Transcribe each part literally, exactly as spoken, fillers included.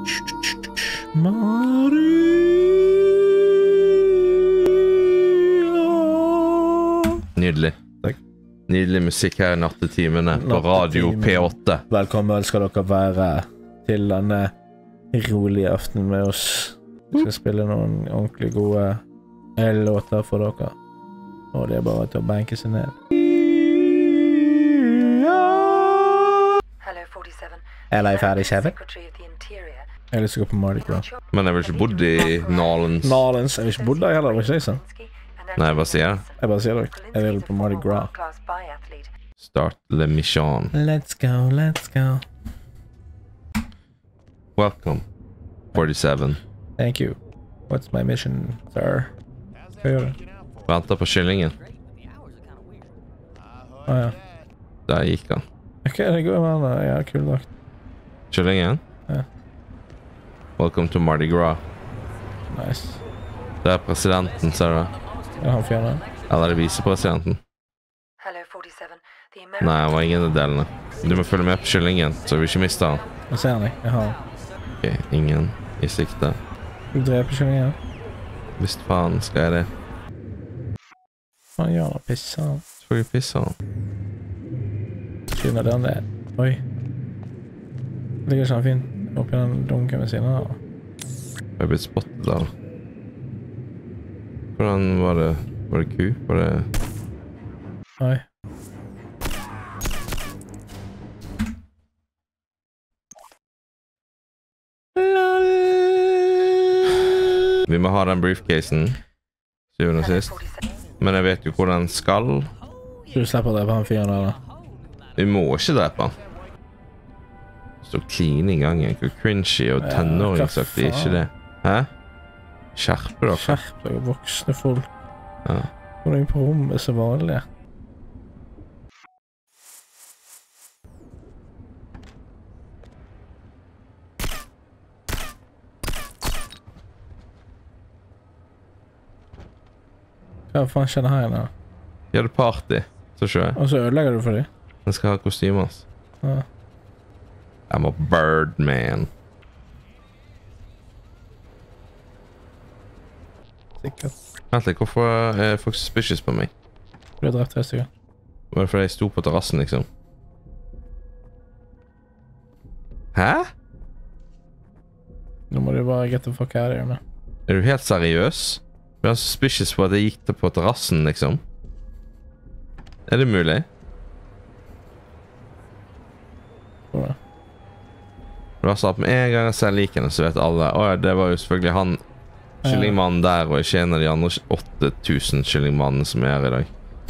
Maria. Nydelig. Takk. Nydelig musikk her i nattetimene på Radio P åtte. Velkommen skal dere være til denne rolige aften med oss. Vi skal spille noen ordentlig gode låter for dere. Og det er bare til å banke seg ned. L A fyrtisju. Jeg har lyst til å gå på Mardi Gras. Men jeg vil ikke bodd i Nolens. Nolens. Jeg vil ikke bodd der heller, var ikke det sånn? Nei, hva sier jeg? Jeg bare sier det. Jeg vil på Mardi Gras. Start le mission. Let's go, let's go. Welcome. forty-seven. Thank you. What's my mission, sir? Hva gjør du? Venter på kyllingen. Ah, ja. Der gikk han. Ok, det går med den. Ja, kul drakt. Kyllingen? Ja. Welcome to Mardi Gras. Nice. Det er presidenten, ser du det? Er han fjerne? Eller er det visepresidenten? Nei, han var ingen av delene. Du må følge med på kyllingen, så vi ikke mister han. Jeg ser han ikke. Jeg har han. Ok, ingen i sikte. Du dreper kyllingen? Visst faen skal jeg det. Han gjør det, pisser han. Selvfølgelig pisser han. Siden av den det. Oi. Ligger ikke han fint oppi den dunken ved siden av. Jeg har blitt spottet der. Hvordan var det? Var det ku? Var det... Oi. Vi må ha den briefcasen, syvende og sist. Men jeg vet jo hvor den skal. Du slipper å drepe han fyren der da. Vi må ikke drepe han. Stå clean i gangen. Hvor cringy og tenåringssagt er ikke det. Hæ? Skjerpe dere. Skjerp dere, voksne folk. Ja. Går du inn på rommet så vanlig? Hva faen skjedde her inne? Vi hadde party, så ikke jeg. Og så ødelegger du for dem? Den skal ha kostymer, altså. Ja. I'm a Birdman. Sikkert. Vent litt, hvorfor er folk suspicious på meg? Du har drept tre stykker. Var det fordi jeg sto på terrassen, liksom? Hæ? Nå må du bare get the fuck out of here, man. Er du helt seriøs? Du er suspicious på at jeg gikk det på terrassen, liksom? Er det mulig? Hvor er det? Du har sagt med en gang jeg ser likene, så vet alle. Åja, det var jo selvfølgelig han kyllingmannen der, og ikke en av de andre åtte tusen kyllingmannene som er her i dag.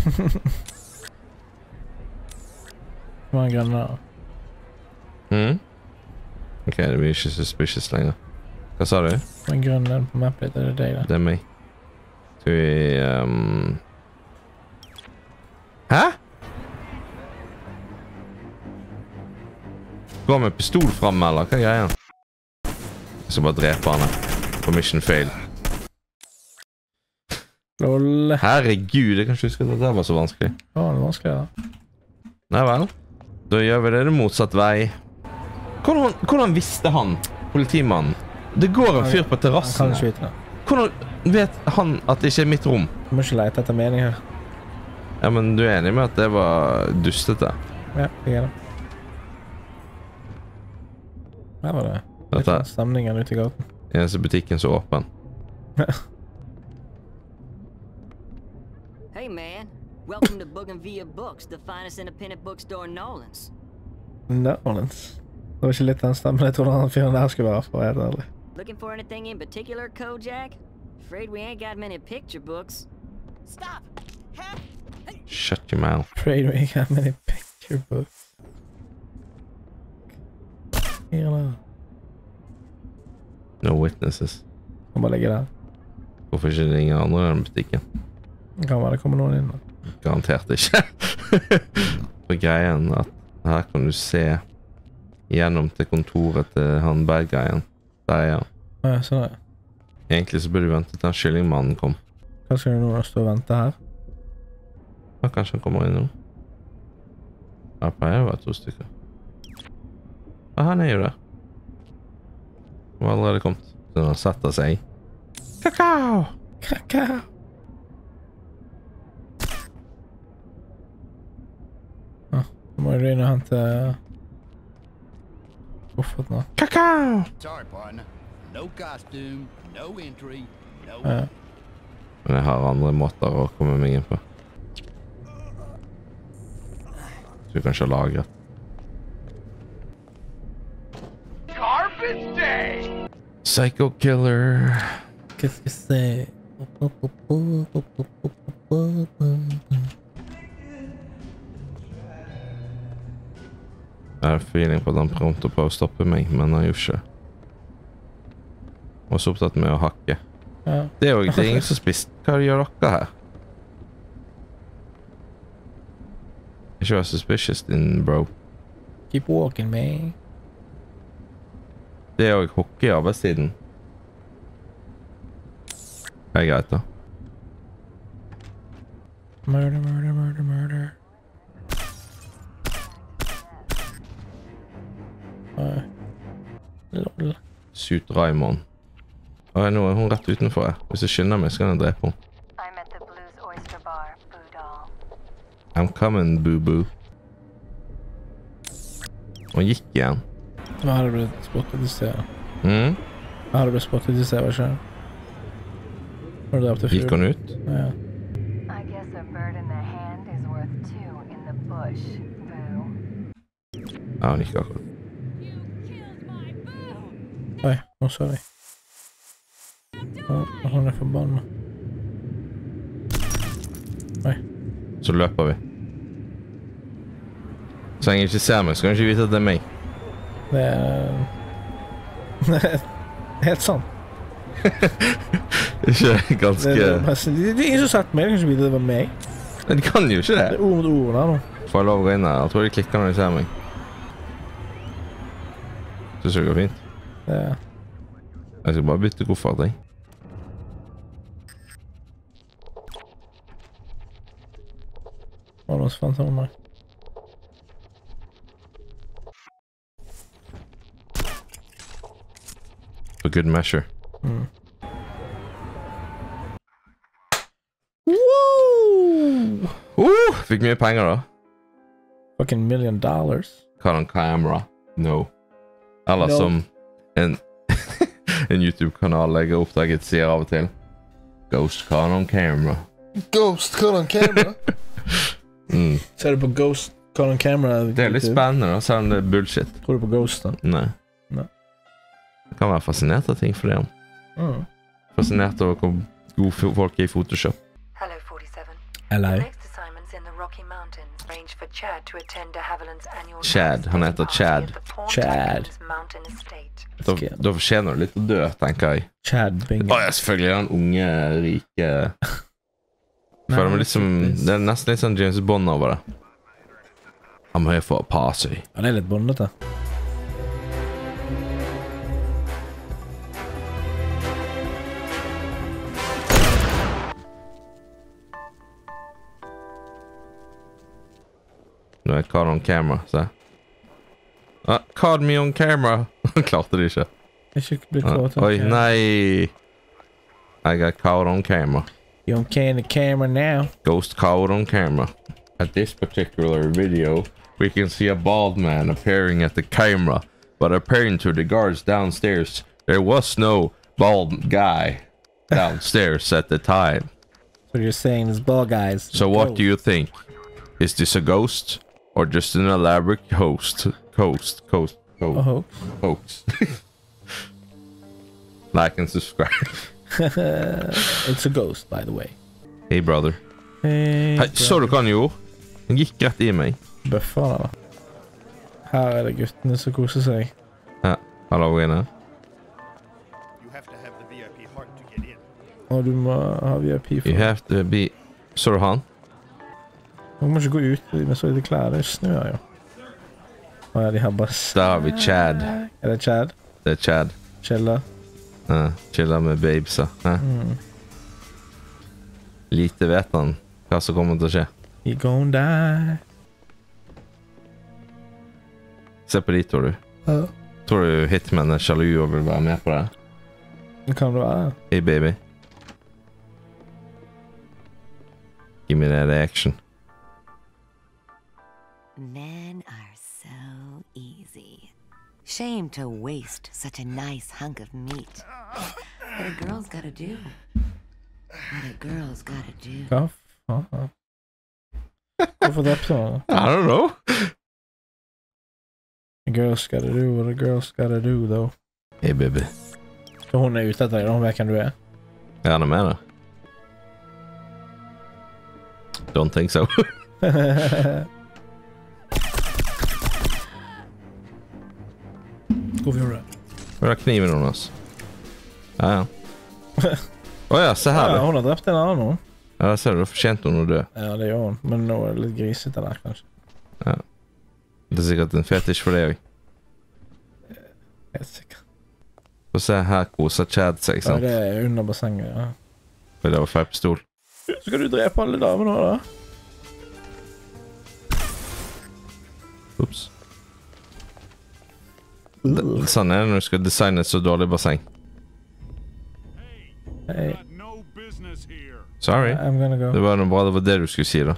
Hvor er en grønn der? Hmm? Ok, det blir ikke suspicious lenger. Hva sa du? Hvor er en grønn der på map litt? Er det deg der? Det er meg. Skal vi... Um... Hæ? Går med pistol frem, eller? Hva er greia? Jeg skal bare drepe han her. På mission fail. Lol. Herregud, jeg kan ikke huske at dette var så vanskelig. Å, det er vanskelig da. Nei vel. Da gjør vi det det motsatt vei. Hvordan, hvordan visste han, politimannen? Det går en fyr på terrassen. Han kan ikke vite det. Hvordan vet han at det ikke er mitt rom? Du må ikke lete etter mening her. Ja, men du er enig med at det var dustete? Ja, jeg er det. Her var det. Litt Dette- stemningen ute i gaten. Eneste butikken så åpen. Hey man, welcome to Bougainvillea Books, the finest independent bookstore in Nolens. Nolens. Det var ikke litt den stemmen jeg trodde han fyren der skulle være for, helt ærlig. Looking for anything in particular, Kojak? Afraid we ain't got many picture books. Stop! Help! Shut your mouth. Afraid we got many picture books. Her da. No witnesses. Han bare ligger der. Hvorfor ikke det ingen andre i den butikken? Det kan være det kommer noen inn da. Garantert ikke. For greien at her kan du se gjennom til kontoret til han bad guyen. Der er han. Ja, sånn er det. Egentlig så burde du vente til han kyllingmannen kom. Hva skal du nå stå og vente her? Ja, kanskje han kommer inn nå. Her pleier det å være to stykker. Ja, han er jo der. Hun har allerede kommet. Så hun setter seg. Kakao! Kakao! Ah, nå må jeg røyne han til... Hvorfor nå? Kakao! Sorry, partner. No costume, no entry, no... Ja. Men jeg har andre måter å komme meg inn på. Så vi kanskje lagre. Psycho Killer. Qu'est-ce que c'est? Jeg har feeling på at han prøvde på å stoppe meg, men han gjorde ikke. Og så opptatt med å hakke. Ja. Det er jo det er ingen som spist. Hva gjør dere her? Ikke vær suspicious din, bro. Keep walking, man. Det er jo hockey i arbeidstiden. Det er greit da. Murder, murder, murder, murder. Oi. Lol. Suit Raymond. Og nå er hun rett utenfor her. Hvis jeg skynder meg, så kan jeg drepe henne. I'm at the Blues Oyster Bar, Boodall. I'm coming, boo-boo. Hun gikk igjen. Hva har du blitt spottet i sted? Mm? Hva har du blitt spottet i sted, hva skjer? Var du der til Gikk hun ut? Ja. I guess a bird in the hand is worth two in the bush, Boo. Ja, hun gikk akkurat. Oi, nå sa vi. Å, hun er forbannet. Oi. Så løper vi. Så lenge jeg ikke ser meg, så kan jeg ikke vite at det er meg. Det er... helt sant. Ikke ganske... Det er, det er ingen som har sagt meg, jeg kan ikke vite det var meg. Men de kan jo ikke det. Det er ord mot ord der nå. Får jeg lov å gå inn her? Jeg tror de klikker når de ser meg. Synes det går fint. Det er... Jeg skal bare bytte koffert, jeg. Hva er det som fant om meg? For good measure. Mm. Woo! Uh, fikk mye penger da. Fucking million dollars. Caught on camera. No. Eller No. som en, en YouTube-kanal jeg har oppdaget sier av og til. Ghost caught on camera. Ghost caught on camera? Mm. Ser du på Ghost caught on camera? Det er litt spennende da, selv om det er bullshit. Tror du på Ghost da? Nei. Nei. Jeg kan være fascinert av ting for det. Mm. Fascinert over hvor gode folk er i Photoshop. Hello, forty-seven. Hello. Next assignments in the Rocky Mountains range for Chad to attend de Haviland's annual Chad, han heter Thanksgiving Chad. party at the Pawn Chad. Tycoon's Mountain Estate. Da, da fortjener du litt å dø, tenker jeg. Chad Bingham. Å ja, selvfølgelig er han unge, rike... Føler meg litt som... Det er nesten litt sånn James Bond over det. I'm here for a party. Ja, det er litt bondete. Nå er jeg caught on camera, se. Ah, caught me on camera. Klarte det ikke. Ikke bli Ah, kåt. oi, nei. I got caught on camera. You don't carry the camera now. Ghost caught on camera. At this particular video, we can see a bald man appearing at the camera, but appearing to the guards downstairs, there was no bald guy downstairs at the time. So you're saying this ball guys. So what do you think? Is this a ghost or just an elaborate host? Host, host, host, Oh, hoax. Like and subscribe. it's a ghost, by the way. Hey brother. Hey, Hei, så du hva han gjorde? Han gikk rett i meg. Bøffer da. Her er det guttene som koser seg. Ja, hallo inne. You have to have the V I P heart to get in. Og du må ha V I P for. You have to be... Så du han? Du må ikke gå ut med så lite klær, det snør jo. Å ja, de har bass. Der har vi Chad. Er det Chad? Det er Chad. Chilla? Ja, chiller med babesa. Ja. Mm. Lite vet han hva som kommer til å skje. You gon' die. Se på de to, du. Ja. Tror du Hitman er sjalu og vil være med på det? Det kan det være. Hey baby. Give me that action. Men are so easy. Shame to waste such a nice hunk of meat. What a girl's gotta do. What a girl's gotta do. Hva faen? Hvorfor drepte han? I don't know. A girl's gotta do what a girl's gotta do, though. Hey baby. Så hun er ute etter deg, da hun vet hvem du er? Er han med det? Don't think so. Hvorfor gjorde du det? Hvor er kniven under oss? Ja, ja. Åja, se her Ja, du. hun har drept en annen nå. Ja, der ser du, fortjent hun å dø. Ja, det gjør hun. Men nå er det litt grisete der, kanskje. Ja. Det er sikkert en fetisj for deg også. Helt sikkert. Få se her koser Chad seg, Ja, sant? det er under bassenget, ja. For det var feil pistol. Skal du drepe alle damene nå, da? Ups. Det- Sånn er det når du skal designe et så dårlig basseng. Hey, No business here. Sorry. I'm gonna go. Det var noe bra, det var det du skulle si da.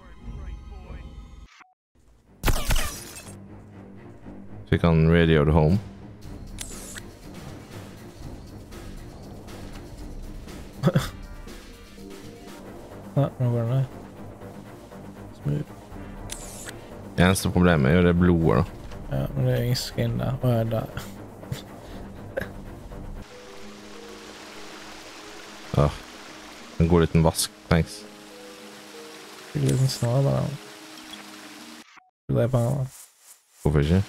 Fikk han radioed home. Ja, nå går den der. Smooth. Det eneste problemet er jo det blodet da. Ja, men det er ingen skin der. Å, ja, der. Åh. En god liten vask, thanks. Fikk en liten snarere der. Du dreper han da. Hvorfor ikke?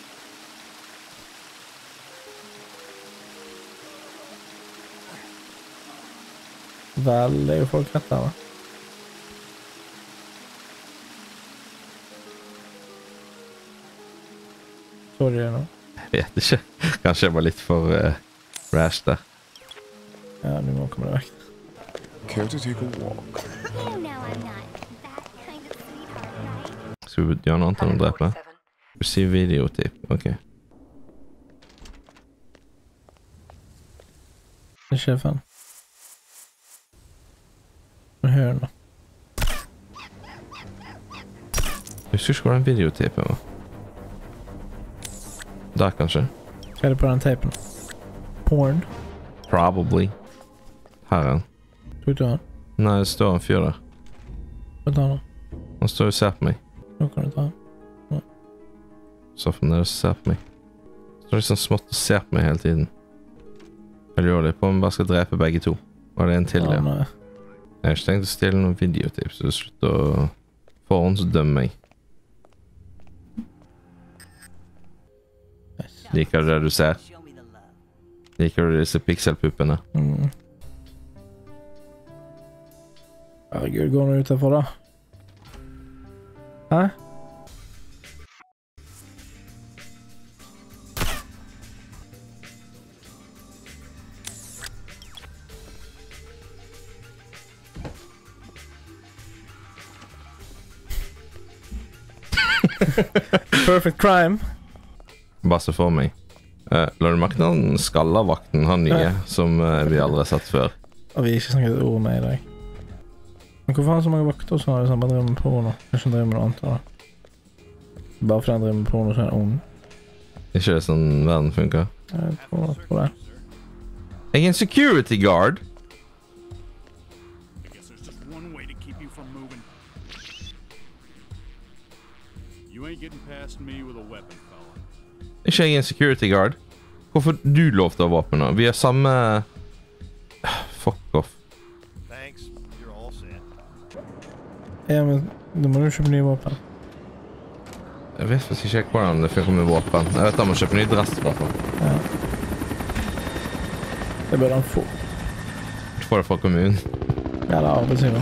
Vel, det er jo folk rett der, da. Så de det nå? Jeg vet ikke. Kanskje jeg var litt for uh, rash der. Ja, du må komme deg vekk. Care to take a walk? You know I'm not that kind of sweetheart, right? Skal vi gjøre noe annet enn å drepe? Receive videotip, ok. Det er sjefen. Nå hører nå. Jeg husker ikke hvor den videotipen var. Der kanskje? Hva er det på den teipen? Porn? Probably. Her er han. Tok du han? Nei, det står en fyr der. Få ta han. Han står og ser på meg. Nå kan du ta han. Så for nede og ser på meg. Står liksom smått og ser på meg hele tiden. Jeg lurer litt på om jeg bare skal drepe begge to. Var det en til, ja? Han, eh, Jeg har ikke tenkt å stille noen videotips, så slutt å forhåndsdømme meg. Liker du det du ser? Liker du disse pixelpuppene? mm. Herregud, går han ut herfor da? Hæ? Perfect crime. Bare se for meg. Uh, la du merke den skallavakten, han nye, Ja. som uh, vi aldri har sett før. Og vi har ikke snakket et ord med i dag. Men hvorfor har han så mange vakter som har liksom bare drevet med porno? Kanskje han driver med noe annet da? Bare fordi han driver med porno så er han ond. Ikke det sånn verden funker? Jeg tror, jeg tror det. Jeg er en security guard. I guess there's just one way to keep you from moving. You ain't getting past me with a weapon, fella. Ikke jeg er en security guard. Hvorfor du lov til å ha våpen nå? Vi har samme... Fuck off. Thanks. You're all set. Ja, men da må du kjøpe nye våpen. Jeg vet faktisk ikke hvordan det funker med våpen. Jeg vet at man må kjøpe ny dress i hvert fall. Ja. Det bør han få. Du får det fra kommunen. Ja, det er arbeidsgiver.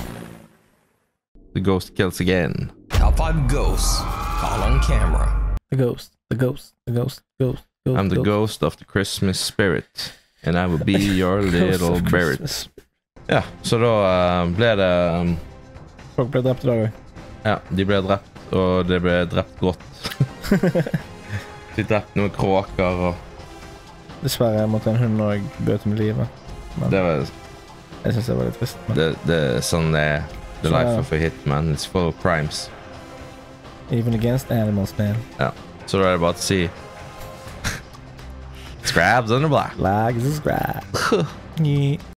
The ghost kills again. Top five ghosts caught on camera. The ghost, the ghost, the ghost, ghost, ghost. I'm the ghost of the Christmas spirit. And I will be your little spirit. Ja, så da uh, ble det... Um, Folk ble drept i dag også. ja, de ble drept, og det ble drept godt. De drepte noen kråker og Dessverre måtte en hund og bøte med livet. Men det var jeg synes det var litt trist. Men det, det er sånn det er. The Så- life of a hitman. It's full of crimes. even against animals, man. Ja. Så da er det bare å si Scrabs on the block. Like, subscribe. Yeah.